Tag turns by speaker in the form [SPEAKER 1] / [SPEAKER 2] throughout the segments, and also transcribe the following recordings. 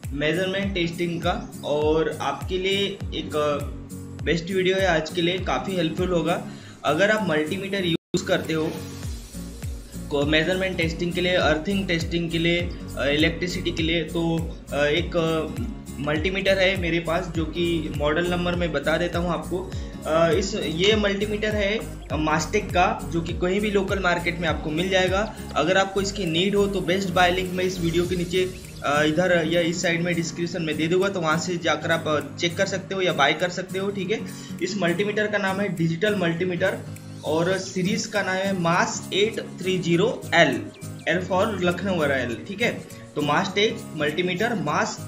[SPEAKER 1] Measurement testing का, और आपके लिए एक बेस्ट वीडियो है आज के लिए, काफ़ी हेल्पफुल होगा। अगर आप मल्टीमीटर यूज़ करते हो को मेजरमेंट टेस्टिंग के लिए, अर्थिंग टेस्टिंग के लिए, इलेक्ट्रिसिटी के लिए, तो एक मल्टीमीटर है मेरे पास जो कि मॉडल नंबर मैं बता देता हूँ आपको। ये मल्टीमीटर है मास्टेक का, जो कि कहीं भी लोकल मार्केट में आपको मिल जाएगा। अगर आपको इसकी नीड हो तो बेस्ट बाय लिंक मैं इस वीडियो के नीचे इधर या इस साइड में डिस्क्रिप्शन में दे दूंगा, तो वहाँ से जाकर आप चेक कर सकते हो या बाय कर सकते हो। ठीक है, इस मल्टीमीटर का नाम है डिजिटल मल्टीमीटर और सीरीज का नाम है मास 830L, एल फॉर लखनऊ वाला एल। ठीक है, तो मास्टेक मल्टीमीटर मास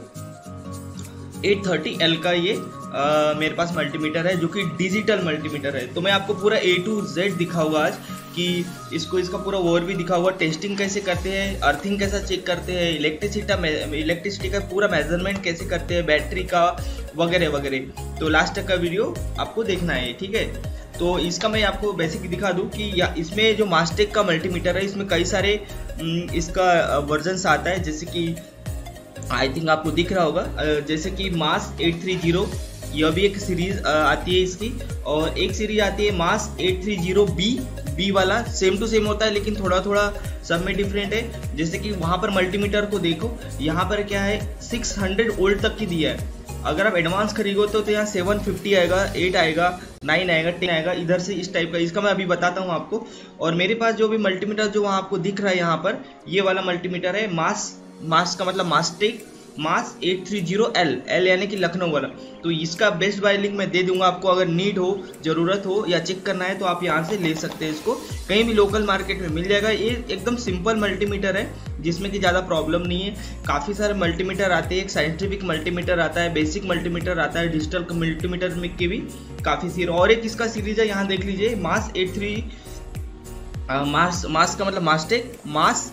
[SPEAKER 1] 830L का ये मेरे पास मल्टीमीटर है, जो कि डिजिटल मल्टीमीटर है। तो मैं आपको पूरा A to Z दिखाऊंगा आज कि इसका पूरा ओवरव्यू दिखाऊंगा, टेस्टिंग कैसे करते हैं, अर्थिंग कैसा चेक करते हैं, इलेक्ट्रिसिटी का पूरा मेजरमेंट कैसे करते हैं, बैटरी का वगैरह वगैरह। तो लास्ट तक का वीडियो आपको देखना है। ठीक है, तो इसका मैं आपको बेसिक दिखा दूं कि इसमें जो मास्टेक का मल्टीमीटर है, इसमें कई सारे इसका वर्जन्स आता है, जैसे कि आई थिंक आपको दिख रहा होगा, जैसे कि मास 830, यह भी एक सीरीज आती है इसकी, और एक सीरीज आती है मास 830B वाला, सेम टू सेम होता है लेकिन थोड़ा थोड़ा सब में डिफरेंट है। जैसे कि वहाँ पर मल्टीमीटर को देखो, यहाँ पर क्या है 600 वोल्ट तक की दिया है। अगर आप एडवांस खरीदो तो यहाँ 750 आएगा, 8 आएगा, 9 आएगा, 10 आएगा, इधर से इस टाइप का। इसका मैं अभी बताता हूँ आपको। और मेरे पास जो भी मल्टीमीटर जो वहाँ आपको दिख रहा है यहाँ पर, ये वाला मल्टीमीटर है मास का मतलब मास्टेक मास 830L, एल यानी कि लखनऊ वाला। तो इसका बेस्ट बाय लिंक मैं दे दूंगा आपको, अगर नीड हो, ज़रूरत हो या चेक करना है तो आप यहाँ से ले सकते हैं इसको, कहीं भी लोकल मार्केट में मिल जाएगा। ये एकदम सिंपल मल्टीमीटर है जिसमें कि ज़्यादा प्रॉब्लम नहीं है। काफ़ी सारे मल्टीमीटर आते हैं, एक साइंटिफिक मल्टीमीटर आता है, बेसिक मल्टीमीटर आता है, डिजिटल मल्टीमीटर में के भी काफ़ी सीरीज, और एक इसका सीरीज है, यहाँ देख लीजिए मास 83 मास का मतलब मास्टेक मास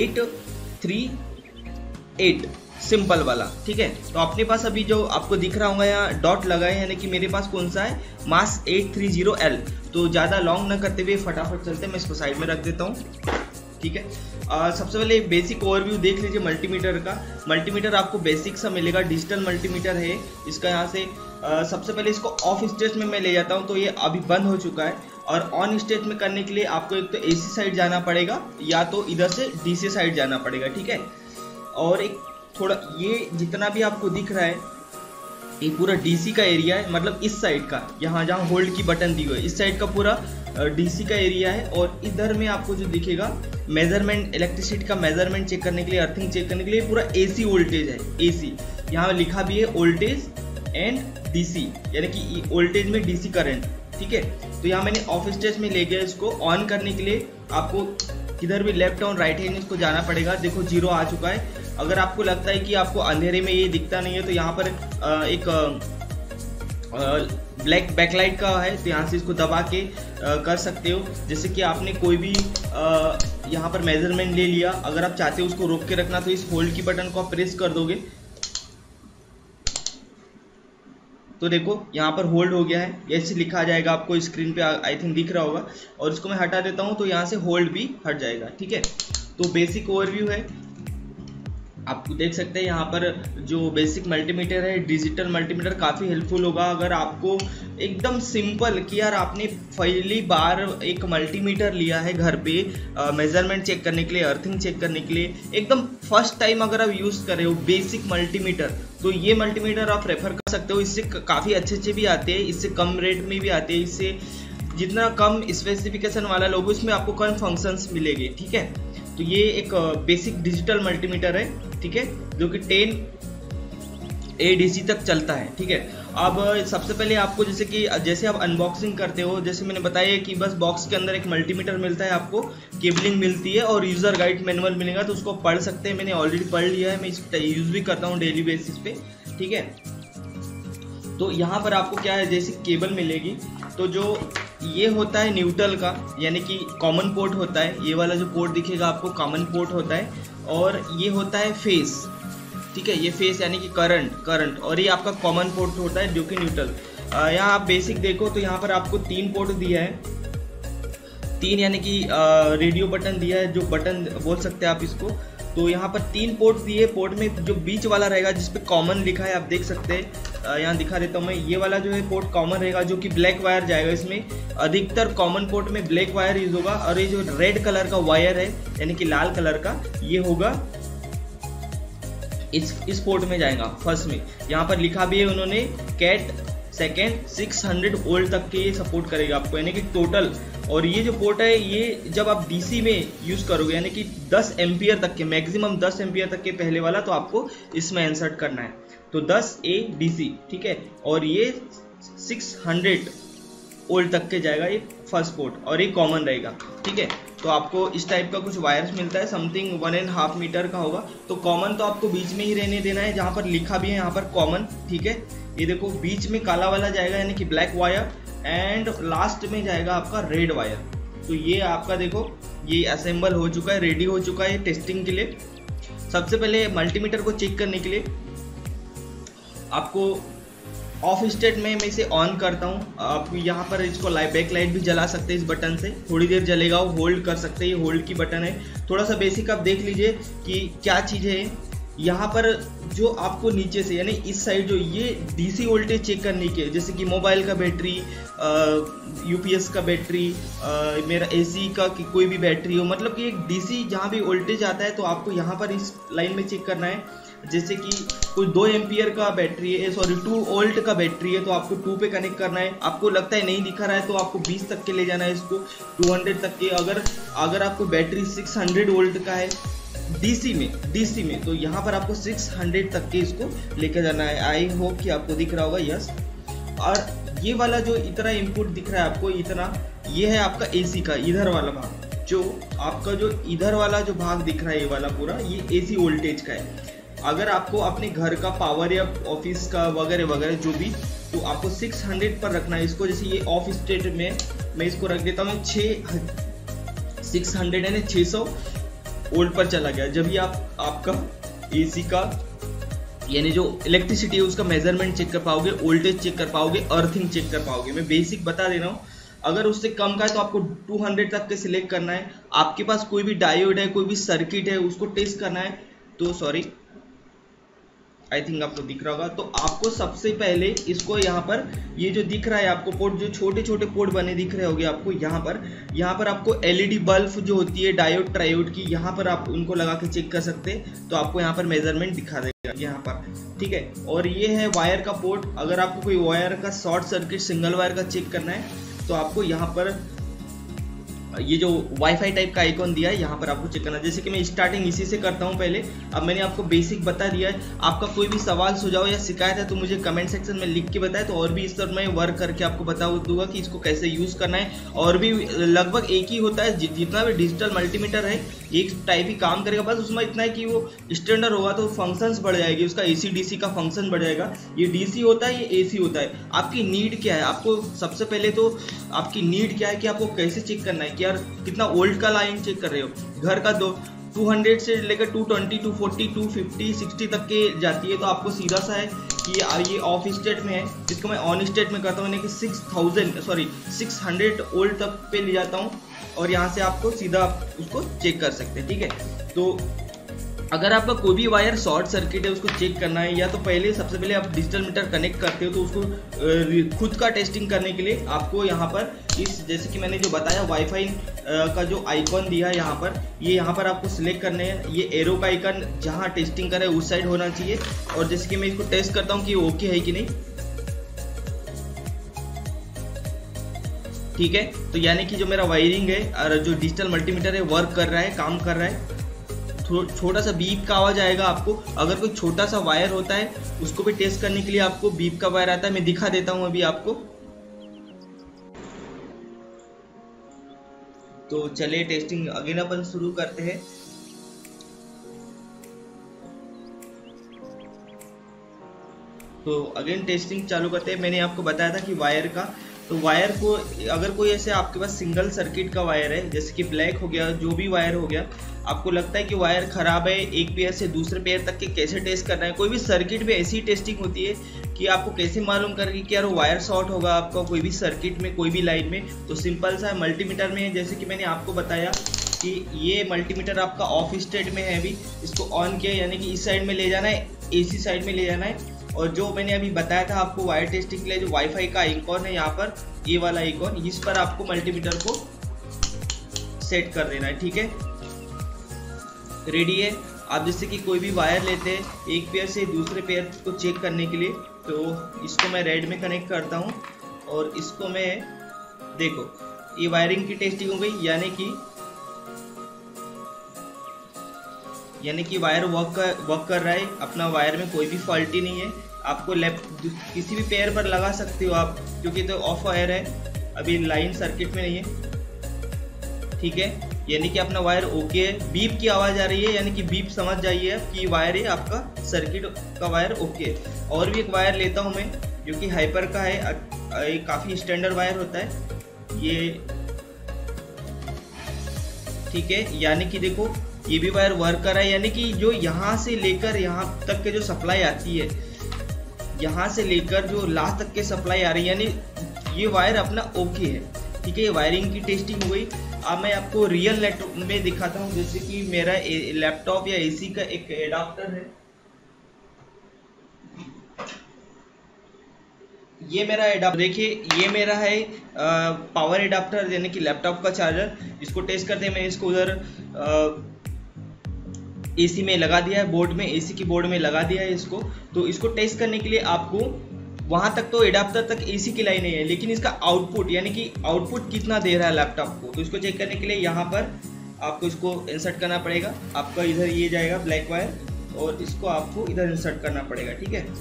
[SPEAKER 1] 838 सिंपल वाला। ठीक है, तो अपने पास अभी जो आपको दिख रहा होगा यहाँ डॉट लगा है, यानी कि मेरे पास कौन सा है, मास 830L। तो ज़्यादा लॉन्ग ना करते हुए फटाफट चलते हैं, मैं इसको साइड में रख देता हूँ। ठीक है, सबसे पहले एक बेसिक ओवरव्यू देख लीजिए मल्टीमीटर का। मल्टीमीटर आपको बेसिक सा मिलेगा, डिजिटल मल्टीमीटर है इसका। यहाँ से सबसे पहले इसको ऑफ स्टेज में मैं ले जाता हूँ, तो ये अभी बंद हो चुका है। और ऑन स्टेज में करने के लिए आपको एक तो AC साइड जाना पड़ेगा, या तो इधर से DC साइड जाना पड़ेगा। ठीक है, और एक थोड़ा ये जितना भी आपको दिख रहा है, ये पूरा DC का एरिया है, मतलब इस साइड का, यहाँ जहाँ होल्ड की बटन दी हुई है, इस साइड का पूरा DC का एरिया है। और इधर में आपको जो दिखेगा मेजरमेंट, इलेक्ट्रिसिटी का मेजरमेंट चेक करने के लिए, अर्थिंग चेक करने के लिए पूरा AC वोल्टेज है। AC यहाँ लिखा भी है वोल्टेज एंड DC, यानी कि वोल्टेज में DC करंट। ठीक है, तो यहाँ मैंने ऑफ स्टेज में ले गया इसको। ऑन करने के लिए आपको किधर भी लेफ्ट और राइट हैंड इसको जाना पड़ेगा। देखो 0 आ चुका है। अगर आपको लगता है कि आपको अंधेरे में ये दिखता नहीं है, तो यहाँ पर एक ब्लैक बैकलाइट का है, तो यहाँ से इसको दबा के कर सकते हो। जैसे कि आपने कोई भी यहाँ पर मेजरमेंट ले लिया, अगर आप चाहते हो उसको रोक के रखना, तो इस होल्ड की बटन को आप प्रेस कर दोगे, तो देखो यहाँ पर होल्ड हो गया है, ऐसे लिखा जाएगा आपको स्क्रीन पे, आई थिंक दिख रहा होगा। और इसको मैं हटा देता हूँ, तो यहाँ से होल्ड भी हट जाएगा। ठीक है, तो बेसिक ओवरव्यू है, आप देख सकते हैं यहाँ पर जो बेसिक मल्टीमीटर है, डिजिटल मल्टीमीटर, काफ़ी हेल्पफुल होगा। अगर आपको एकदम सिंपल कि यार आपने पहली बार एक मल्टीमीटर लिया है घर पे मेजरमेंट चेक करने के लिए, अर्थिंग चेक करने के लिए, एकदम फर्स्ट टाइम अगर आप यूज़ कर रहे हो बेसिक मल्टीमीटर, तो ये मल्टीमीटर आप रेफर कर सकते हो। इससे काफ़ी अच्छे भी आते हैं, इससे कम रेट में भी आते हैं, इससे जितना कम स्पेसिफिकेशन वाला लोगो, इसमें आपको कम फंक्शंस मिलेंगे। ठीक है, तो ये एक बेसिक डिजिटल मल्टीमीटर है। ठीक है, जो कि 10 ADC तक चलता है। ठीक है, अब सबसे पहले आपको जैसे आप अनबॉक्सिंग करते हो, जैसे मैंने बताया कि बस बॉक्स के अंदर एक मल्टीमीटर मिलता है, आपको केबलिंग मिलती है और यूज़र गाइड मैनुअल मिलेगा, तो उसको पढ़ सकते हैं। मैंने ऑलरेडी पढ़ लिया है, मैं इसका यूज़ भी करता हूँ डेली बेसिस पे। ठीक है, तो यहाँ पर आपको क्या है, जैसे केबल मिलेगी, तो जो ये होता है न्यूट्रल का, यानी कि कॉमन पोर्ट होता है। ये वाला जो पोर्ट दिखेगा आपको कॉमन पोर्ट होता है, और ये होता है फेस। ठीक है, ये फेस यानी कि करंट, और ये आपका कॉमन पोर्ट होता है जो कि न्यूट्रल। यहाँ आप बेसिक देखो तो यहाँ पर आपको 3 पोर्ट दिया है, 3 यानी कि रेडियो बटन दिया है, जो बटन बोल सकते हैं आप इसको। तो यहाँ पर 3 पोर्ट दिए। पोर्ट में जो बीच वाला रहेगा जिस पे कॉमन लिखा है आप देख सकते हैं, यहाँ दिखा देता हूँ मैं। ये वाला जो है पोर्ट कॉमन रहेगा, जो कि ब्लैक वायर जाएगा। इसमें अधिकतर कॉमन पोर्ट में ब्लैक वायर यूज होगा, और ये जो रेड कलर का वायर है यानी कि लाल कलर का, ये होगा इस पोर्ट में जाएगा फर्स्ट में। यहाँ पर लिखा भी है उन्होंने कैट सेकेंड 600 वोल्ट तक के ये सपोर्ट करेगा आपको, यानी कि टोटल। और ये जो पोर्ट है ये जब आप डीसी में यूज करोगे यानी कि 10 एम्पियर तक के, मैक्सिमम 10 एम्पियर तक के पहले वाला, तो आपको इसमें इंसर्ट करना है। तो 10 ADC, ठीक है। और ये 600 वोल्ट तक के जाएगा ये फर्स्ट पोर्ट, और ये कॉमन रहेगा, ठीक है। तो आपको इस टाइप का कुछ वायर्स मिलता है, समथिंग 1.5 मीटर का होगा। तो कॉमन तो आपको बीच में ही रहने देना है, जहाँ पर लिखा भी है यहाँ पर कॉमन, ठीक है। ये देखो बीच में काला वाला जाएगा यानी कि ब्लैक वायर, एंड लास्ट में जाएगा आपका रेड वायर। तो ये आपका देखो ये असेंबल हो चुका है, रेडी हो चुका है टेस्टिंग के लिए। सबसे पहले मल्टीमीटर को चेक करने के लिए आपको ऑफ स्टेट में मैं इसे ऑन करता हूँ। आप यहाँ पर इसको बैक लाइट भी जला सकते हैं इस बटन से, थोड़ी देर जलेगा, होल्ड कर सकते हैं। ये होल्ड की बटन है। थोड़ा सा बेसिक आप देख लीजिए कि क्या चीज़ है। यहाँ पर जो आपको नीचे से यानी इस साइड जो ये डीसी वोल्टेज चेक करने के, जैसे कि मोबाइल का बैटरी, यूपीएस का बैटरी, मेरा एसी का कि कोई भी बैटरी हो, मतलब कि एक डीसी जहाँ भी वोल्टेज आता है तो आपको यहाँ पर इस लाइन में चेक करना है। जैसे कि कोई 2 एम्पियर का बैटरी है, 2 वोल्ट का बैटरी है, तो आपको 2 पे कनेक्ट करना है। आपको लगता है नहीं दिखा रहा है तो आपको 20 तक के ले जाना है इसको, 200 तक के। अगर आपको बैटरी 600 वोल्ट का है डीसी में तो यहाँ पर आपको 600 तक के इसको लेकर जाना है। आई होप कि आपको दिख रहा होगा, यस। और ये वाला जो इतना इनपुट दिख रहा है आपको, इतना, ये है आपका एसी का इधर वाला भाग। जो आपका जो इधर वाला जो भाग दिख रहा है ये वाला पूरा, ये एसी वोल्टेज का है। अगर आपको अपने घर का पावर या ऑफिस का वगैरह वगैरह जो भी, तो आपको 600 पर रखना है इसको। जैसे ये ऑफ स्टेट में मैं इसको रख देता हूँ 600 यानी 600 वोल्ट पर चला गया। जब ये आपका एसी का यानी जो इलेक्ट्रिसिटी है उसका मेजरमेंट चेक कर पाओगे, वोल्टेज चेक कर पाओगे, अर्थिंग चेक कर पाओगे। मैं बेसिक बता दे रहा हूँ। अगर उससे कम का है तो आपको 200 तक के सिलेक्ट करना है। आपके पास कोई भी डायोड है, कोई भी सर्किट है, उसको टेस्ट करना है। तो सॉरी, आई थिंक आपको दिख रहा होगा। तो आपको सबसे पहले इसको यहाँ पर ये जो दिख रहा है आपको पोर्ट, जो छोटे छोटे पोर्ट बने दिख रहे होंगे आपको, यहाँ पर आपको एलईडी बल्ब जो होती है डायोड ट्रायोड की, यहाँ पर आप उनको लगा के चेक कर सकते हैं। तो आपको यहाँ पर मेजरमेंट दिखा देगा यहाँ पर, ठीक है। और ये है वायर का पोर्ट। अगर आपको कोई वायर का शॉर्ट सर्किट सिंगल वायर का चेक करना है तो आपको यहाँ पर ये जो वाईफाई टाइप का आइकॉन दिया है यहाँ पर आपको चेक करना है। जैसे कि मैं स्टार्टिंग इसी से करता हूँ पहले। अब मैंने आपको बेसिक बता दिया है। आपका कोई भी सवाल सुझाव या शिकायत है तो मुझे कमेंट सेक्शन में लिख के बताएं, तो और भी इस पर मैं वर्क करके आपको बता दूंगा कि इसको कैसे यूज़ करना है। और भी लगभग एक ही होता है, जितना भी डिजिटल मल्टीमीटर है एक टाइप ही काम करेगा। बस उसमें इतना है कि वो स्टैंडर्ड होगा तो फंक्शंस बढ़ जाएगी, उसका एसी डीसी का फंक्शन बढ़ जाएगा। ये डीसी होता है, ये एसी होता है। आपकी नीड क्या है, आपको सबसे पहले तो आपकी नीड क्या है कि आपको कैसे चेक करना है कि यार कितना वोल्ट का लाइन चेक कर रहे हो। घर का 200 से लेकर 220, 240, 250, 60 तक के जाती है। तो आपको सीधा सा है कि ये ऑफ स्टेट में है, जिसको मैं ऑन स्टेट में करता हूँ, यानी कि 600 वोल्ट तक पे ले जाता हूँ। और यहाँ से आपको सीधा उसको चेक कर सकते हैं, ठीक है। तो अगर आपका कोई भी वायर शॉर्ट सर्किट है उसको चेक करना है, या तो पहले सबसे पहले आप डिजिटल मीटर कनेक्ट करते हो तो उसको खुद का टेस्टिंग करने के लिए आपको यहाँ पर इस, जैसे कि मैंने जो बताया वाईफाई का जो आइकॉन दिया है यहाँ पर आपको सिलेक्ट करने हैं। ये एरो का आइकन जहाँ टेस्टिंग करे उस साइड होना चाहिए। और जैसे कि मैं इसको टेस्ट करता हूँ कि ओके है कि नहीं, ठीक है। तो यानी कि जो मेरा वायरिंग है और जो डिजिटल मल्टीमीटर है वर्क कर रहा है, काम कर रहा है। छोटा सा बीप का आवाज आएगा आपको। अगर कोई छोटा सा वायर होता है उसको भी टेस्ट करने के लिए आपको बीप का वायर आता है। मैं दिखा देता हूं अभी आपको। तो चलिए टेस्टिंग अगेन अपन शुरू करते हैं। तो अगेन टेस्टिंग चालू करते हैं। मैंने आपको बताया था कि वायर का, तो वायर को अगर कोई ऐसे आपके पास सिंगल सर्किट का वायर है, जैसे कि ब्लैक हो गया, जो भी वायर हो गया, आपको लगता है कि वायर खराब है, एक पेयर से दूसरे पेयर तक के कैसे टेस्ट करना है। कोई भी सर्किट में ऐसी टेस्टिंग होती है कि आपको कैसे मालूम करेगी कि यार वायर शॉर्ट होगा आपका कोई भी सर्किट में, कोई भी लाइन में। तो सिंपल सा मल्टीमीटर में, जैसे कि मैंने आपको बताया कि ये मल्टीमीटर आपका ऑफ स्टेट में है अभी, इसको ऑन किया यानी कि इस साइड में ले जाना है, AC साइड में ले जाना है। और जो मैंने अभी बताया था आपको वायर टेस्टिंग के लिए, जो वाईफाई का आइकॉन है यहाँ पर, ये वाला आइकॉन, इस पर आपको मल्टीमीटर को सेट कर देना है। ठीक है, रेडी है। आप जैसे कि कोई भी वायर लेते हैं एक पेयर से दूसरे पेयर को चेक करने के लिए, तो इसको मैं रेड में कनेक्ट करता हूँ और इसको मैं, देखो ये वायरिंग की टेस्टिंग हो गई, यानी कि वायर वर्क कर रहा है अपना, वायर में कोई भी फॉल्ट ही नहीं है। आपको लेफ्ट किसी भी पेयर पर लगा सकते हो आप, क्योंकि तो ऑफ वायर है, अभी लाइन सर्किट में नहीं है। ठीक है, यानी कि अपना वायर ओके है। बीप की आवाज़ आ रही है, यानी कि बीप समझ जाइए कि वायर है आपका, सर्किट का वायर ओके है। और भी एक वायर लेता हूँ मैं, जो कि हाइपर का है, काफ़ी स्टैंडर्ड वायर होता है ये। ठीक है, यानी कि देखो ये भी वायर वर्क कर रहा है, यानी कि जो यहाँ से लेकर यहाँ तक के जो सप्लाई आती है, यहाँ से लेकर जो लास्ट तक के सप्लाई आ रही है, यानी ये वायर अपना ओके है। ठीक है, ये वायरिंग की टेस्टिंग हो गई। अब मैं आपको रियल नेट में दिखाता हूँ, जैसे कि मेरा लैपटॉप या AC का एक एडाप्टर है, ये मेरा एडाप्टर, देखिए ये मेरा है पावर एडाप्टर, यानी कि लैपटॉप का चार्जर। इसको टेस्ट करते हैं। मैंने इसको उधर AC में लगा दिया है, बोर्ड में, AC की बोर्ड में लगा दिया है इसको। तो इसको टेस्ट करने के लिए आपको वहाँ तक तो एडाप्टर तक AC की लाइन नहीं है, लेकिन इसका आउटपुट, यानी कि आउटपुट कितना दे रहा है लैपटॉप को, तो इसको चेक करने के लिए यहाँ पर आपको इसको इंसर्ट करना पड़ेगा। आपका इधर ये जाएगा ब्लैक वायर, और इसको आपको इधर इंसर्ट करना पड़ेगा। ठीक है,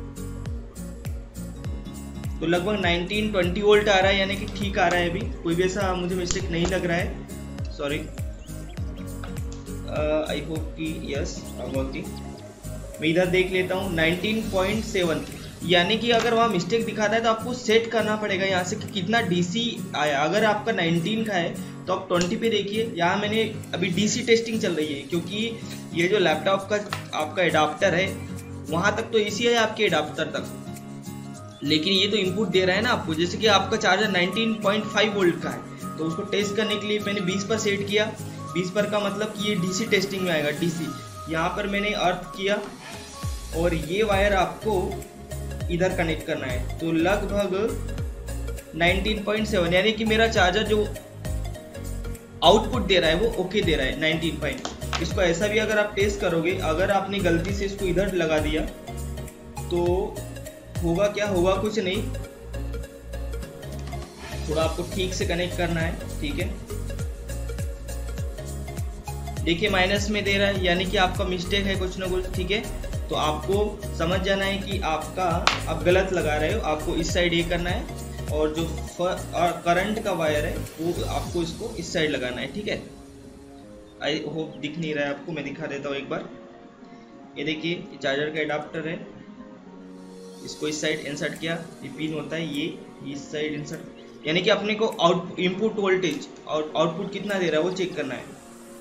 [SPEAKER 1] तो लगभग 19-20 वोल्ट आ रहा है, यानी कि ठीक आ रहा है। अभी कोई भी ऐसा मुझे मिस्टेक नहीं लग रहा है, सॉरी। आई होप कि यस वर्किंग। मैं इधर देख लेता हूँ 19.7, यानी कि अगर वहाँ मिस्टेक दिखाता है तो आपको सेट करना पड़ेगा यहाँ से कि कितना DC आया। अगर आपका 19 का है तो आप 20 पे देखिए। यहाँ मैंने अभी DC टेस्टिंग चल रही है, क्योंकि ये जो लैपटॉप का आपका एडाप्टर है, वहाँ तक तो AC है आपके एडाप्टर तक, लेकिन ये तो इनपुट दे रहा है ना आपको। जैसे कि आपका चार्जर 19.5 वोल्ट का है, तो उसको टेस्ट करने के लिए मैंने 20 पर सेट किया। 20 पर का मतलब कि ये DC टेस्टिंग में आएगा, DC। यहाँ पर मैंने अर्थ किया और ये वायर आपको इधर कनेक्ट करना है, तो लगभग 19.7, यानी कि मेरा चार्जर जो आउटपुट दे रहा है वो ओके दे रहा है 19. इसको ऐसा भी अगर आप टेस्ट करोगे, अगर आपने गलती से इसको इधर लगा दिया तो होगा क्या, होगा कुछ नहीं। थोड़ा आपको ठीक से कनेक्ट करना है। ठीक है, देखिए माइनस में दे रहा है, यानी कि आपका मिस्टेक है कुछ ना कुछ। ठीक है, तो आपको समझ जाना है कि आपका आप गलत लगा रहे हो। आपको इस साइड ये करना है, और जो करंट का वायर है वो आपको इसको इस साइड लगाना है। ठीक है, आई होप दिख नहीं रहा है आपको, मैं दिखा देता हूँ एक बार। ये देखिए चार्जर का एडाप्टर है, इसको इस साइड इंसर्ट किया, ये पिन होता है, ये इस साइड इंसर्ट, यानी कि अपने को इनपुट वोल्टेज और आउटपुट कितना दे रहा है वो चेक करना है।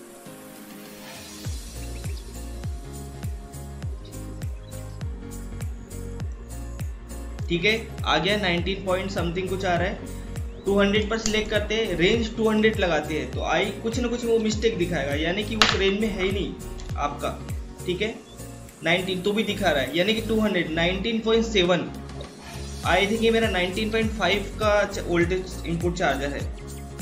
[SPEAKER 1] ठीक है, आ गया 19 पॉइंट समथिंग कुछ आ रहा है। 200 पर सिलेक्ट करते हैं, रेंज 200 लगाते हैं, तो आई कुछ ना कुछ वो मिस्टेक दिखाएगा, यानी कि उस रेंज में है ही नहीं आपका। ठीक है, 19 तो भी दिखा रहा है, यानी कि 200 19.7। आई थिंक ये मेरा 19.5 का वोल्टेज इनपुट चार्जर है।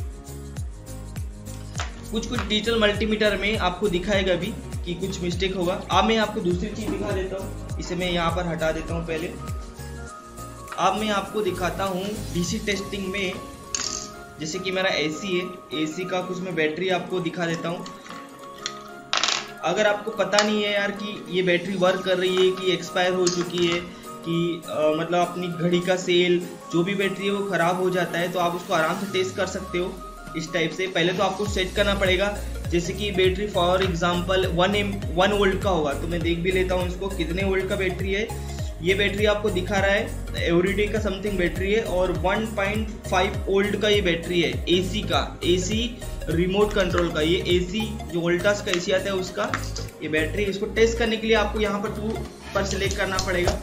[SPEAKER 1] कुछ डिजिटल मल्टीमीटर में आपको दिखाएगा भी कि कुछ मिस्टेक होगा। अब मैं आपको दूसरी चीज दिखा देता हूँ, इसे मैं यहाँ पर हटा देता हूँ पहले। अब मैं आपको दिखाता हूँ DC टेस्टिंग में, जैसे कि मेरा AC है, AC का कुछ मैं बैटरी आपको दिखा देता हूँ। अगर आपको पता नहीं है यार कि ये बैटरी वर्क कर रही है कि एक्सपायर हो चुकी है, कि मतलब अपनी घड़ी का सेल जो भी बैटरी है वो ख़राब हो जाता है, तो आप उसको आराम से टेस्ट कर सकते हो इस टाइप से। पहले तो आपको सेट करना पड़ेगा, जैसे कि बैटरी फॉर एग्जांपल 1 वोल्ट का होगा, तो मैं देख भी लेता हूँ इसको कितने वोल्ट का बैटरी है। ये बैटरी आपको दिखा रहा है एवरीडे का समथिंग बैटरी है, और 1.5 वोल्ट का ये बैटरी है AC का, AC रिमोट कंट्रोल का, ये AC जो वोल्टास का AC आता है उसका ये बैटरी। इसको टेस्ट करने के लिए आपको यहाँ पर 2 पर सिलेक्ट करना पड़ेगा।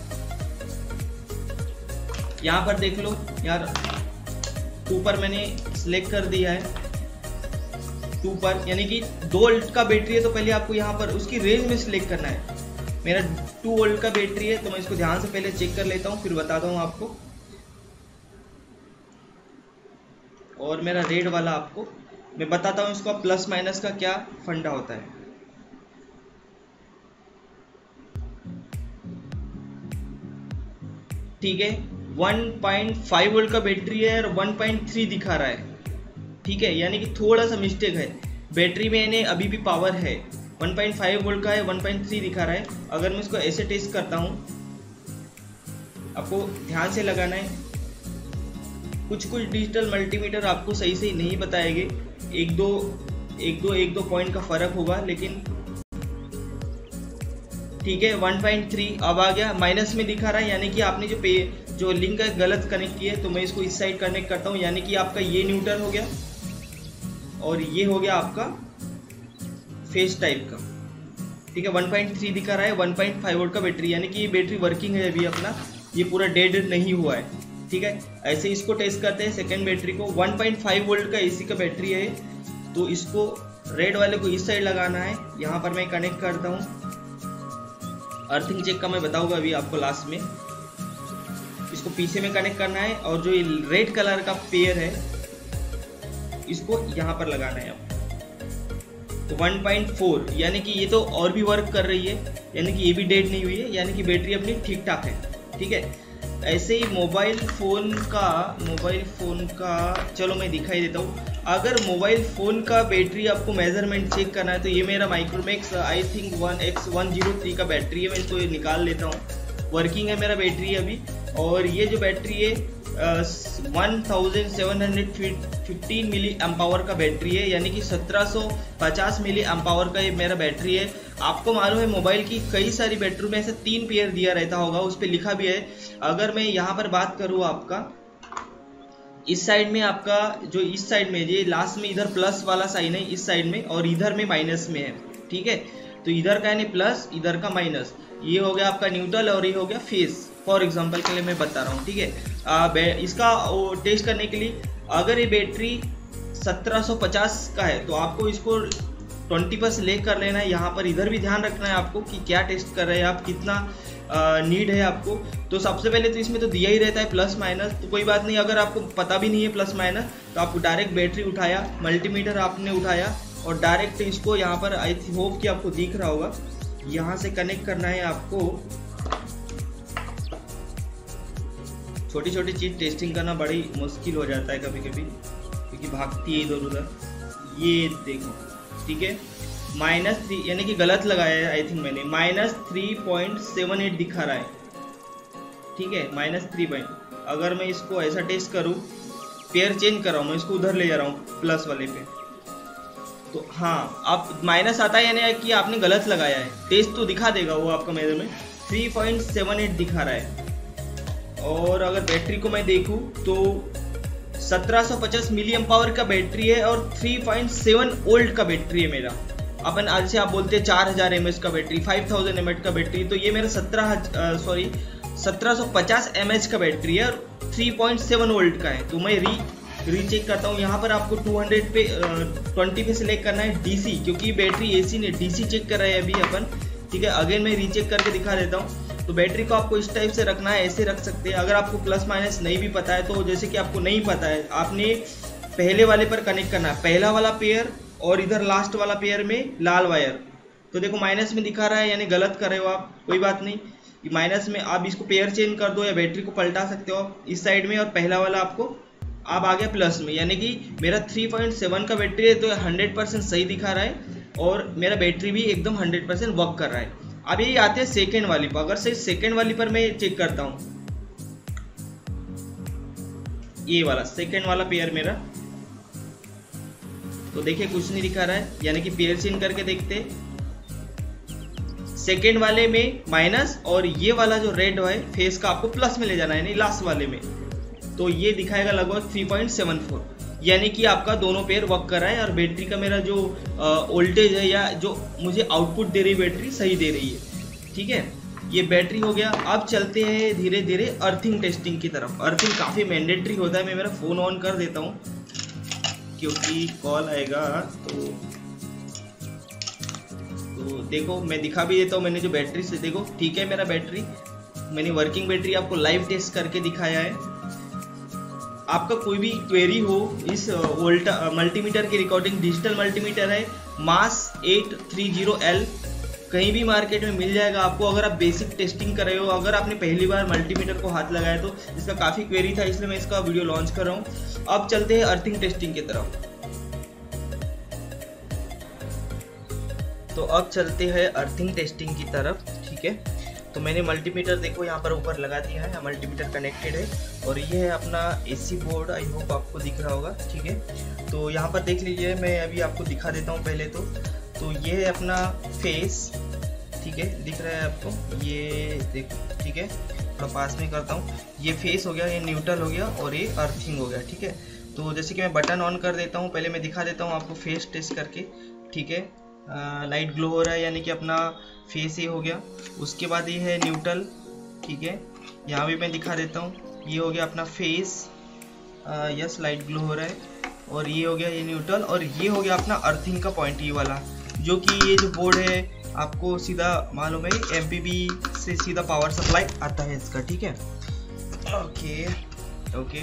[SPEAKER 1] यहाँ पर देख लो यार, 2 पर मैंने सिलेक्ट कर दिया है। 2 पर, यानी कि 2 वोल्ट का बैटरी है तो पहले आपको यहाँ पर उसकी रेंज में सिलेक्ट करना है। मेरा 2 वोल्ट का बैटरी है तो मैं इसको ध्यान से पहले चेक कर लेता हूँ, फिर बताता हूँ आपको। और मेरा रेड वाला आपको मैं बताता हूँ इसका प्लस माइनस का क्या फंडा होता है। ठीक है, 1.5 वोल्ट का बैटरी है और 1.3 दिखा रहा है। ठीक है, यानी कि थोड़ा सा मिस्टेक है, बैटरी में यानी अभी भी पावर है, 1.5 वोल्ट का है, 1.3 दिखा रहा है। अगर मैं इसको ऐसे टेस्ट करता हूँ, आपको ध्यान से लगाना है, कुछ डिजिटल मल्टीमीटर आपको सही से नहीं बताएंगे, एक दो पॉइंट का फर्क होगा, लेकिन ठीक है 1.3 अब आ गया, माइनस में दिखा रहा है, यानी कि आपने जो लिंक है गलत कनेक्ट किया है। तो मैं इसको इस साइड कनेक्ट करता हूँ, यानी कि आपका ये न्यूट्रल हो गया और ये हो गया आपका फेस टाइप का। ठीक है, 1.3 दिखा रहा है, 1.5 वोल्ट का बैटरी, यानी कि ये बैटरी वर्किंग है अभी अपना, ये पूरा डेड नहीं हुआ है। ठीक है, ऐसे इसको टेस्ट करते हैं सेकेंड बैटरी को। 1.5 वोल्ट का एसी का बैटरी है, तो इसको रेड वाले को इस साइड लगाना है। यहाँ पर मैं कनेक्ट करता हूँ, अर्थिंग चेक का मैं बताऊंगा अभी आपको लास्ट में। इसको पीछे में कनेक्ट करना है और जो ये रेड कलर का पेयर है इसको यहाँ पर लगाना है आपको। तो 1.4 यानी कि ये तो और भी वर्क कर रही है, यानी कि ये भी डेड नहीं हुई है, यानी कि बैटरी अपनी ठीक ठाक है। ठीक है, ऐसे ही मोबाइल फ़ोन का चलो मैं दिखाई देता हूँ। अगर मोबाइल फ़ोन का बैटरी आपको मेजरमेंट चेक करना है तो ये मेरा माइक्रोमैक्स आई थिंक 1X103 का बैटरी है, मैं इसको निकाल लेता हूँ। वर्किंग है मेरा बैटरी अभी, और ये जो बैटरी है 1715 मिली एम्पावर का बैटरी है, यानी कि 1750 मिली एम्पावर का ये मेरा बैटरी है। आपको मालूम है मोबाइल की कई सारी बैटरी में ऐसे 3 पेयर दिया रहता होगा, उस पर लिखा भी है। अगर मैं यहाँ पर बात करूँ आपका इस साइड में, आपका जो इस साइड में ये लास्ट में इधर प्लस वाला साइन है इस साइड में, और इधर में माइनस में है। ठीक है, तो इधर का यानी प्लस, इधर का माइनस, ये हो गया आपका न्यूट्रल और ये हो गया फेस। फॉर एग्जांपल के लिए मैं बता रहा हूँ। ठीक है, इसका टेस्ट करने के लिए अगर ये बैटरी 1750 का है तो आपको इसको 20% ले कर लेना है। यहाँ पर इधर भी ध्यान रखना है आपको कि क्या टेस्ट कर रहे हैं आप, कितना नीड है आपको। तो सबसे पहले तो इसमें तो दिया ही रहता है प्लस माइनस, तो कोई बात नहीं। अगर आपको पता भी नहीं है प्लस माइनस तो आप डायरेक्ट बैटरी उठाया, मल्टीमीटर आपने उठाया और डायरेक्ट इसको यहाँ पर, आई होप कि आपको दिख रहा होगा, यहाँ से कनेक्ट करना है आपको। छोटी छोटी चीज़ टेस्टिंग करना बड़ी मुश्किल हो जाता है कभी कभी, क्योंकि भागती है इधर उधर। ये देखो, ठीक है, -3 यानी कि गलत लगाया है आई थिंक मैंने, -3.78 दिखा रहा है। ठीक है, -3 अगर मैं इसको ऐसा टेस्ट करूँ, पेयर चेंज कर रहा हूँ मैं, इसको उधर ले जा रहा हूँ प्लस वाले पे, तो हाँ आप माइनस आता है, यानी कि आपने गलत लगाया है। टेस्ट तो दिखा देगा वो आपका मेजरमेंट, 3.78 दिखा रहा है। और अगर बैटरी को मैं देखूं तो 1750 मिली एम्पावर का बैटरी है और 3.7 वोल्ट का बैटरी है मेरा। अपन आज से आप बोलते हैं 4000 mAh का बैटरी, 5000 mAh का बैटरी, तो ये मेरा 1750 mAh का बैटरी है और 3.7 वोल्ट का है। तो मैं रीचेक करता हूँ। यहाँ पर आपको 200 पे 20 पे सिलेक्ट करना है DC, क्योंकि बैटरी AC ने DC चेक कर रहा है अभी अपन। ठीक है, अगेन मैं रीचेक करके दिखा देता हूँ। तो बैटरी को आपको इस टाइप से रखना है, ऐसे रख सकते हैं। अगर आपको प्लस माइनस नहीं भी पता है तो जैसे कि आपको नहीं पता है, आपने पहले वाले पर कनेक्ट करना है, पहला वाला पेयर और इधर लास्ट वाला पेयर में लाल वायर। तो देखो माइनस में दिखा रहा है, यानी गलत कर रहे हो आप, कोई बात नहीं। माइनस में आप इसको पेयर चेंज कर दो या बैटरी को पलटा सकते हो आप इस साइड में, और पहला वाला आपको अब आ गया प्लस में, यानी कि मेरा 3.7 का बैटरी है तो 100% सही दिखा रहा है और मेरा बैटरी भी एकदम 100% वर्क कर रहा है। अब ये आते हैं सेकेंड वाली पर। अगर से सेकेंड वाली पर मैं चेक करता हूँ, ये वाला सेकेंड वाला पेयर मेरा, तो देखिए कुछ नहीं दिखा रहा है, यानी कि पेयर चेंज करके देखते। सेकेंड वाले में माइनस और ये वाला जो रेड है फेस का आपको प्लस में ले जाना है, यानी लास्ट वाले में, तो ये दिखाएगा लगभग 3.74, यानी कि आपका दोनों पेयर वर्क कर रहा है और बैटरी का मेरा जो वोल्टेज है या जो मुझे आउटपुट दे रही है बैटरी सही दे रही है। ठीक है, ये बैटरी हो गया। अब चलते हैं धीरे धीरे अर्थिंग टेस्टिंग की तरफ। अर्थिंग काफ़ी मैंडेटरी होता है। मैं मेरा फ़ोन ऑन कर देता हूँ। क्योंकि कॉल आएगा। तो देखो मैं दिखा भी देता हूँ, मैंने जो बैटरी से देखो ठीक है मेरा बैटरी, मैंने वर्किंग बैटरी आपको लाइव टेस्ट करके दिखाया है। आपका कोई भी क्वेरी हो इस मल्टीमीटर की रिकॉर्डिंग, डिजिटल मल्टीमीटर है, मास 830L, कहीं भी मार्केट में मिल जाएगा आपको। अगर आप बेसिक टेस्टिंग कर रहे हो, अगर आपने पहली बार मल्टीमीटर को हाथ लगाया तो इसका काफ़ी क्वेरी था, इसलिए मैं इसका वीडियो लॉन्च कर रहा हूँ। अब चलते हैं अर्थिंग टेस्टिंग की तरफ। तो अब चलते हैं अर्थिंग टेस्टिंग की तरफ, ठीक है। तो मैंने मल्टीमीटर देखो यहाँ पर ऊपर लगा दिया है, मल्टीमीटर कनेक्टेड है और ये है अपना एसी बोर्ड, आई होप आपको दिख रहा होगा, ठीक है। तो यहाँ पर देख लीजिए, मैं अभी आपको दिखा देता हूँ पहले तो ये है अपना फेस, ठीक है, दिख रहा है आपको, ये देखो, ठीक है, थोड़ा पास में करता हूँ, ये फेस हो गया, ये न्यूट्रल हो गया और ये अर्थिंग हो गया, ठीक है। तो जैसे कि मैं बटन ऑन कर देता हूँ, पहले मैं दिखा देता हूँ आपको फेस टेस्ट करके, ठीक है। लाइट ग्लो हो रहा है, यानी कि अपना फेस ये हो गया। उसके बाद ये है न्यूट्रल, ठीक है, यहाँ भी मैं दिखा देता हूँ, ये हो गया अपना फेस, यस लाइट ग्लो हो रहा है, और ये हो गया ये न्यूट्रल, और ये हो गया अपना अर्थिंग का पॉइंट, ये वाला, जो कि ये जो बोर्ड है आपको सीधा मालूम है MPB से सीधा पावर सप्लाई आता है इसका, ठीक है। ओके ओके,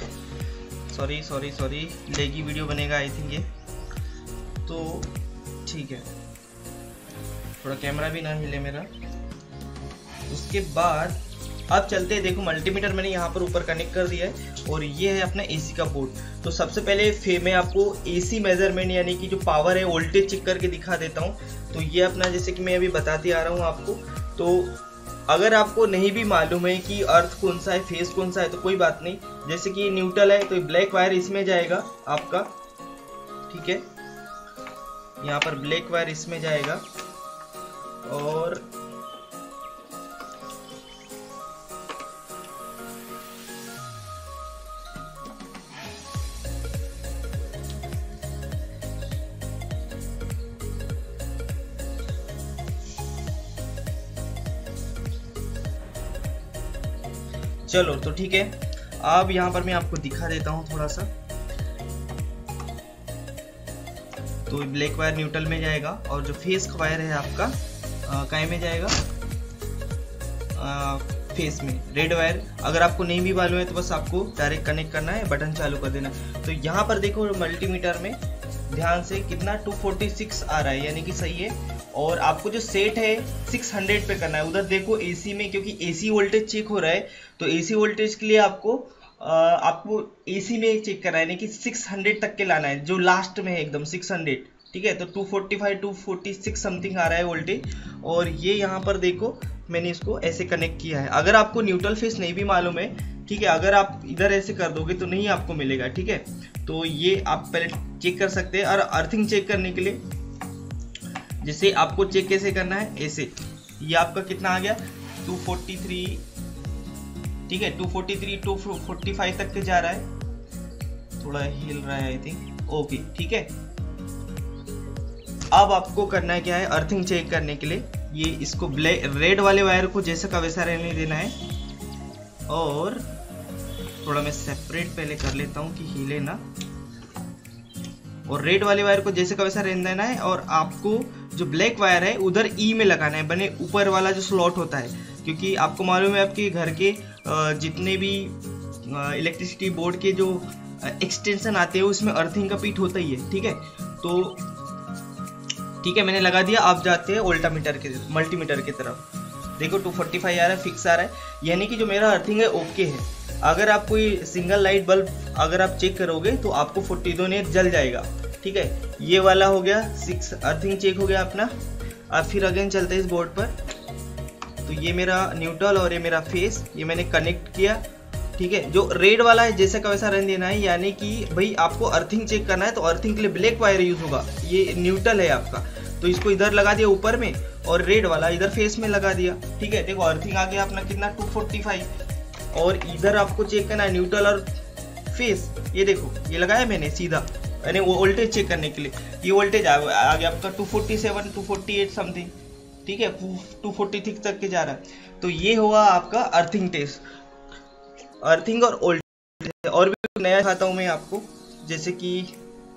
[SPEAKER 1] सॉरी लेगी वीडियो बनेगा आई थिंक ये, तो ठीक है, थोड़ा कैमरा भी ना हिले मेरा। उसके बाद अब चलते हैं, देखो मल्टीमीटर मैंने यहाँ पर ऊपर कनेक्ट कर दिया है और ये है अपना एसी का बोर्ड। तो सबसे पहले मैं आपको एसी मेजरमेंट यानी कि जो पावर है वोल्टेज चेक करके दिखा देता हूँ। तो ये अपना, जैसे कि मैं अभी बताते आ रहा हूँ आपको, तो अगर आपको नहीं भी मालूम है कि अर्थ कौन सा है, फेस कौन सा है, तो कोई बात नहीं, जैसे कि न्यूट्रल है तो ब्लैक वायर इसमें जाएगा आपका, ठीक है, यहाँ पर ब्लैक वायर इसमें जाएगा, और चलो तो ठीक है। अब यहाँ पर मैं आपको दिखा देता हूँ थोड़ा सा। तो ब्लैक वायर न्यूट्रल में जाएगा और जो फेस का वायर है आपका काय में जाएगा, फेस में। रेड वायर अगर आपको नहीं भी मालूम है तो बस आपको डायरेक्ट कनेक्ट करना है, बटन चालू कर देना। तो यहाँ पर देखो मल्टीमीटर में ध्यान से कितना 246 आ रहा है, यानी कि सही है। और आपको जो सेट है 600 पे करना है। उधर देखो एसी में, क्योंकि एसी वोल्टेज चेक हो रहा है, तो एसी वोल्टेज के लिए आपको एसी में चेक करना है, यानी कि 600 तक के लाना है, जो लास्ट में है एकदम 600, ठीक है। तो 245 246 समथिंग आ रहा है वोल्टेज। और ये यहाँ पर देखो मैंने इसको ऐसे कनेक्ट किया है। अगर आपको न्यूट्रल फेस नहीं भी मालूम है, ठीक है, अगर आप इधर ऐसे कर दोगे तो नहीं आपको मिलेगा, ठीक है। तो ये आप पहले चेक कर सकते हैं। और अर्थिंग चेक करने के लिए जैसे आपको चेक कैसे करना है, ऐसे, ये आपका कितना आ गया 243, ठीक है, 243 245 तक के जा रहा है, थोड़ा हिल रहा है आई थिंक, ओके, ठीक है। अब आपको करना है क्या है, अर्थिंग चेक करने के लिए ये इसको रेड वाले वायर को जैसा का वैसा रहने देना है। और थोड़ा मैं सेपरेट पहले कर लेता हूँ कि हिले ना। और रेड वाले वायर को जैसे का वैसा रहने देना है। और आपको जो ब्लैक वायर है उधर ई में लगाना है, बने ऊपर वाला जो स्लॉट होता है, क्योंकि आपको मालूम है आपके घर के जितने भी इलेक्ट्रिसिटी बोर्ड के जो एक्सटेंशन आते हैं उसमें अर्थिंग का पीठ होता ही है, ठीक है। तो ठीक है, मैंने लगा दिया। आप जाते हैं मल्टीमीटर की तरफ। देखो 245 आ रहा है, फिक्स आ रहा है, यानी कि जो मेरा अर्थिंग है ओके है। अगर आप कोई सिंगल लाइट बल्ब अगर आप चेक करोगे तो आपको 42 ने जल जाएगा, ठीक है। ये वाला हो गया 6 अर्थिंग चेक हो गया अपना। अब फिर अगेन चलते हैं इस बोर्ड पर। तो ये मेरा न्यूट्रल और ये मेरा फेस, ये मैंने कनेक्ट किया, ठीक है। जो रेड वाला है जैसे का वैसा रहने देना है, यानी कि भाई आपको अर्थिंग चेक करना है तो अर्थिंग के लिए ब्लैक वायर यूज होगा। ये न्यूट्रल है आपका, तो इसको इधर लगा दिया ऊपर में, और रेड वाला इधर फेस में लगा दिया, ठीक है। देखो अर्थिंग आ गया अपना कितना 245। और इधर आपको चेक करना है न्यूट्रल और फेस, ये देखो ये लगाया मैंने सीधा, यानी वो वोल्टेज चेक करने के लिए। ये वोल्टेज आ गया आपका 247 248 समथिंग, ठीक है, 246 तक के जा रहा है। तो ये हुआ आपका अर्थिंग टेस्ट, अर्थिंग और वोल्टेज। और भी नया दिखाता हूँ मैं आपको, जैसे कि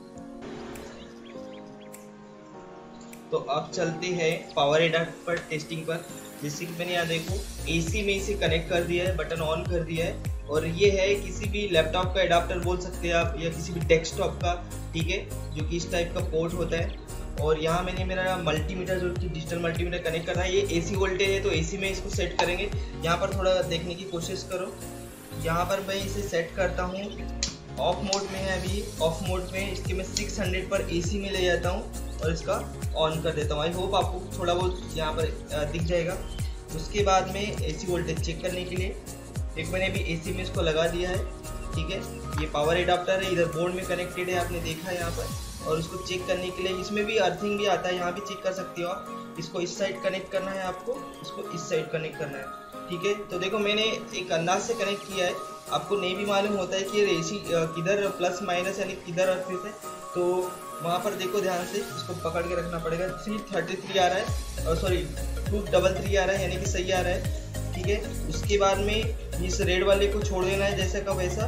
[SPEAKER 1] तो अब चलते हैं पावर एडाप्टर पर टेस्टिंग पर। जैसे कि मैंने यहाँ देखो AC में इसे कनेक्ट कर दिया है, बटन ऑन कर दिया है, और ये है किसी भी लैपटॉप का एडाप्टर बोल सकते हैं आप, या किसी भी डेस्कटॉप का, ठीक है, जो कि इस टाइप का पोर्ट होता है। और यहाँ मैंने मेरा मल्टीमीटर जो कि डिजिटल मल्टीमीटर कनेक्ट करना है, ये AC वोल्टेज है तो AC में इसको सेट करेंगे। यहाँ पर थोड़ा देखने की कोशिश करो, यहाँ पर मैं इसे सेट करता हूँ, ऑफ मोड में है अभी, ऑफ मोड में इसके मैं 600 पर AC में ले जाता हूँ और इसका ऑन कर देता हूँ। आई होप आपको थोड़ा बहुत यहाँ पर दिख जाएगा। उसके बाद में AC वोल्टेज चेक करने के लिए एक मैंने अभी AC में इसको लगा दिया है, ठीक है। ये पावर एडाप्टर है, इधर बोर्ड में कनेक्टेड है, आपने देखा है यहाँ पर। और इसको चेक करने के लिए इसमें भी अर्थिंग भी आता है, यहाँ भी चेक कर सकते हो आप। इसको इस साइड कनेक्ट करना है आपको, इसको इस साइड कनेक्ट करना है, ठीक है। तो देखो मैंने एक अंदाज से कनेक्ट किया है, आपको नहीं भी मालूम होता है कि ये AC किधर प्लस माइनस यानी किधर अर्थिंग है, तो वहाँ पर देखो ध्यान से, इसको पकड़ के रखना पड़ेगा। 333 आ रहा है, और सॉरी 233 आ रहा है, यानी कि सही आ रहा है, ठीक है। उसके बाद में इस रेड वाले को छोड़ देना है जैसे का वैसा,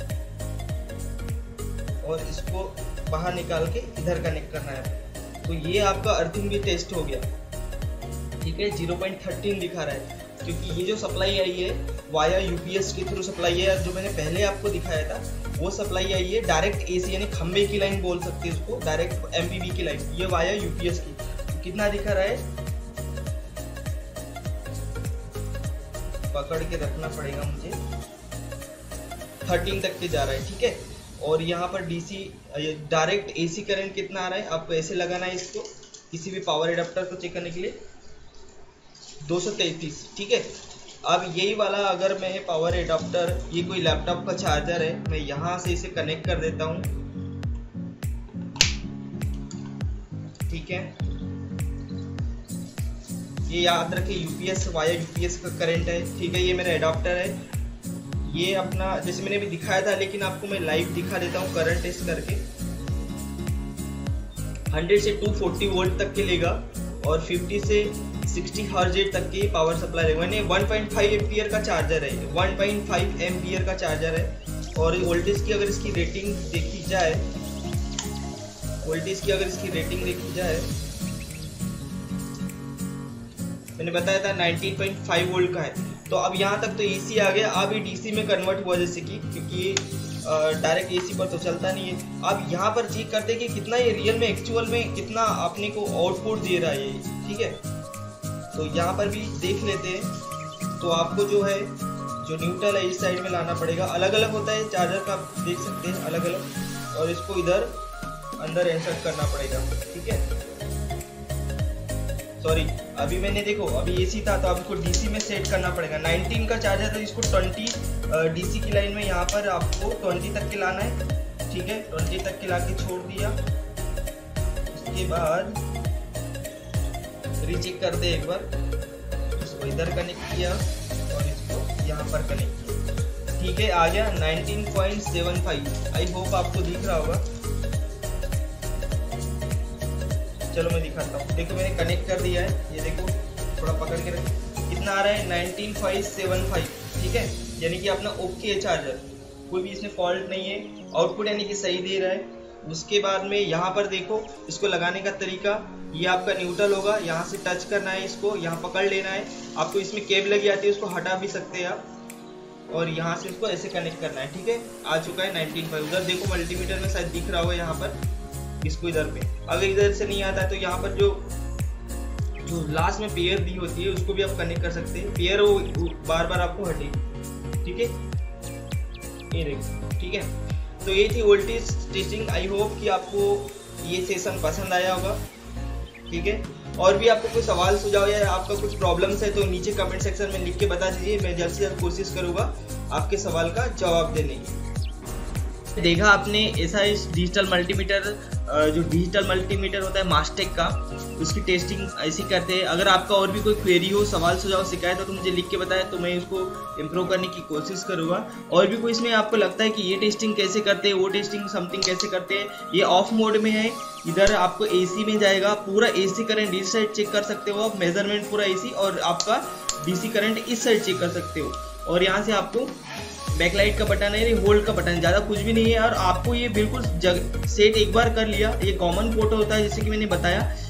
[SPEAKER 1] और इसको बाहर निकाल के इधर कनेक्ट करना है। तो ये आपका अर्थिंग भी टेस्ट हो गया, ठीक है। 0.13 दिखा रहा है, क्योंकि ये जो सप्लाई आई है वाया UPS के थ्रू सप्लाई है। जो मैंने पहले आपको दिखाया था वो सप्लाई आई है डायरेक्ट AC यानी खंबे की लाइन बोल सकते हैं उसको, डायरेक्ट MPB की लाइन, ये वाया UPS की। तो कितना दिखा रहा है, पकड़ के रखना पड़ेगा मुझे, 13 तक के जा रहा है, ठीक है। और यहाँ पर DC डायरेक्ट AC करंट कितना आ रहा है, आपको ऐसे लगाना है इसको किसी भी पावर एडाप्टर को चेक करने के लिए, 233, ठीक है। अब यही वाला अगर मैं पावर एडाप्टर, ये कोई लैपटॉप का चार्जर है, मैं यहाँ से इसे कनेक्ट कर देता हूँ, ठीक है। ये याद रखे UPS वाया UPS का करंट है, ठीक है। ये मेरा एडाप्टर है, ये अपना जैसे मैंने भी दिखाया था, लेकिन आपको मैं लाइव दिखा देता हूँ करंट टेस्ट करके। 100 से 240 वोल्ट तक के लेगा, और 50 से 60 हर्ट्ज तक की पावर सप्लाई रहेगा। मैंने 1.5 एम्पियर का चार्जर है, 1.5 एम्पियर का चार्जर है। और वोल्टेज की अगर इसकी रेटिंग देखी जाए, वोल्टेज की अगर इसकी रेटिंग देखी जाए, मैंने बताया था 19.5 वोल्ट का है। तो अब यहाँ तक तो AC आ गया, अब ये DC में कन्वर्ट हुआ, जैसे कि क्योंकि डायरेक्ट AC पर तो चलता नहीं है। अब यहाँ पर चेक करते हैं कि कितना ये रियल में एक्चुअल में कितना अपने को आउटपुट दे रहा है ये, ठीक है। तो यहाँ पर भी देख लेते हैं। तो आपको जो है जो न्यूट्रल है इस साइड में लाना पड़ेगा, अलग अलग होता है चार्जर का, आप देख सकते हैं अलग अलग, और इसको इधर अंदर इंसर्ट करना पड़ेगा, ठीक है। सॉरी, अभी मैंने देखो अभी AC था तो आपको DC में सेट करना पड़ेगा। 19 का चार्जर है, इसको 20 DC की लाइन में यहाँ पर आपको 20 तक के लाना है, ठीक है। 20 तक के ला के छोड़ दिया। उसके बाद रीचेक कर दे एक बार, इसको इधर कनेक्ट किया और इसको यहाँ पर कनेक्ट किया, ठीक है। आ गया 19.75। आई होप आपको दिख रहा होगा। चलो मैं दिखाता हूँ, देखो मैंने कनेक्ट कर दिया है, ये देखो थोड़ा पकड़ के रख, कितना आ रहा है 19.75, ठीक है। यानी कि अपना ओके है चार्जर, कोई भी इसमें फॉल्ट नहीं है, आउटपुट यानी कि सही दे रहा है। उसके बाद में यहाँ पर देखो इसको लगाने का तरीका, ये आपका न्यूट्रल होगा, यहाँ से टच करना है, इसको यहाँ पकड़ लेना है। आपको इसमें केबल लगी आती है, उसको हटा भी सकते हैं आप, और यहाँ से इसको ऐसे कनेक्ट करना है, ठीक है। आ चुका है 19.5। उधर देखो मल्टीमीटर में शायद दिख रहा होगा यहाँ पर, इसको इधर पे, अगर इधर से नहीं आता है तो यहाँ पर जो लास्ट में पेयर दी होती है उसको भी आप कनेक्ट कर सकते हैं। पेयर वो बार बार आपको हटेगी, ठीक है, ये देखो, ठीक है। तो ये थी वोल्टेज टेस्टिंग। आई होप कि आपको ये सेशन पसंद आया होगा, ठीक है। और भी आपको कोई सवाल सुझाव या आपका कुछ प्रॉब्लम्स है तो नीचे कमेंट सेक्शन में लिख के बता दीजिए, मैं जल्द से जल्द कोशिश करूँगा आपके सवाल का जवाब देने की। देखा आपने ऐसा इस डिजिटल मल्टीमीटर, जो डिजिटल मल्टीमीटर होता है मास्टेक का, उसकी टेस्टिंग ऐसी करते हैं। अगर आपका और भी कोई क्वेरी हो, सवाल सुझाव शिकायत हो तो मुझे लिख के बताएं, तो मैं इसको इम्प्रूव करने की कोशिश करूँगा। और भी कोई इसमें आपको लगता है कि ये टेस्टिंग कैसे करते हैं, वो टेस्टिंग समथिंग कैसे करते हैं, ये ऑफ मोड में है, इधर आपको AC में जाएगा, पूरा AC करंट इस साइड चेक कर सकते हो आप, मेजरमेंट पूरा AC, और आपका DC करंट इस साइड चेक कर सकते हो। और यहाँ से आपको बैकलाइट का बटन है, होल्ड का बटन, ज़्यादा कुछ भी नहीं है। और आपको ये बिल्कुल सेट एक बार कर लिया, ये कॉमन पोर्ट होता है जैसे कि मैंने बताया,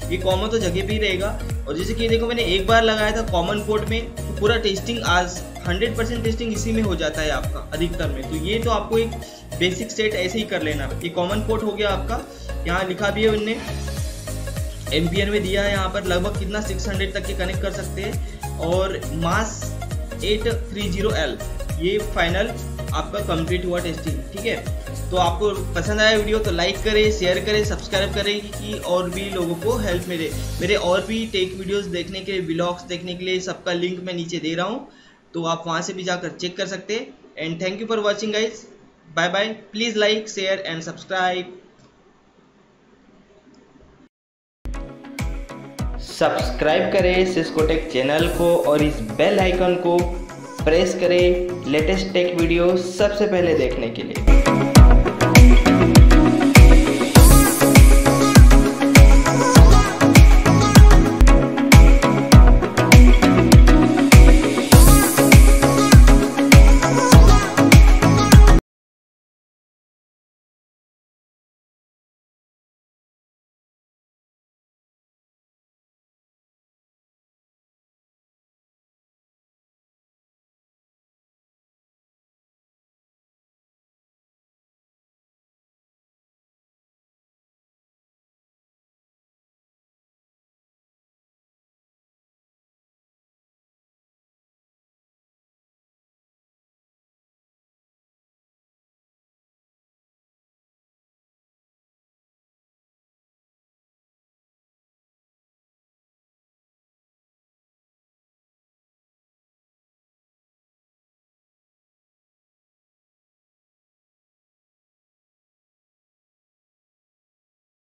[SPEAKER 1] ये कॉमन तो जगह पे ही रहेगा। और जैसे कि देखो मैंने एक बार लगाया था कॉमन पोर्ट में, तो पूरा टेस्टिंग आज 100% टेस्टिंग इसी में हो जाता है आपका अधिकतर में। तो ये तो आपको एक बेसिक सेट ऐसे ही कर लेना। ये कॉमन पोर्ट हो गया आपका, यहाँ लिखा भी है उनने एम्पियर में दिया है, यहाँ पर लगभग कितना 600 तक के कनेक्ट कर सकते हैं। और मास 830L ये फाइनल आपका कंप्लीट हुआ टेस्टिंग। ठीक है, तो आपको पसंद आया वीडियो तो लाइक करें, शेयर करें, सब्सक्राइब करें कि और भी लोगों को हेल्प मिले। मेरे और भी टेक वीडियोस देखने के लिए, व्लॉग्स देखने के लिए सबका लिंक मैं नीचे दे रहा हूँ, तो आप वहाँ से भी जाकर चेक कर सकते हैं। And thank you for watching guys, bye bye. Please like, share and subscribe. Subscribe करें सिस्को टेक चैनल को और इस बेल आइकन को प्रेस करें लेटेस्ट टेक वीडियो सबसे पहले देखने के लिए।